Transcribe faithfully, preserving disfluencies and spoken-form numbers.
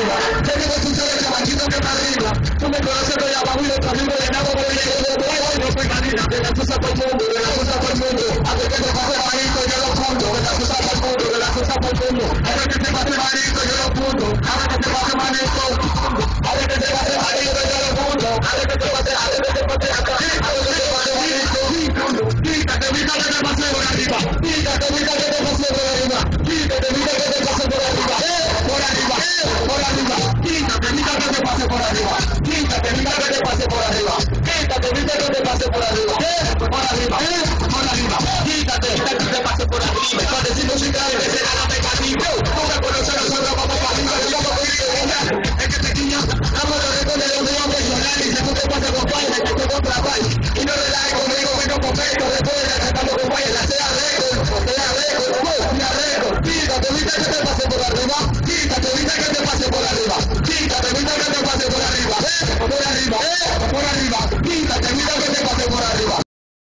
arriba. Yo digo, tú sabes que bajito que está arriba. Tú me conoces de abajo y yo también me llenaba por el llego de huevo y no soy manina. De la cosa por el mundo, de la cosa por el mundo. Antes que te pase manito, yo lo punto. De la cosa por el mundo, de la cosa por el mundo. Antes que te pase manito, yo lo punto. Antes que te pase manito.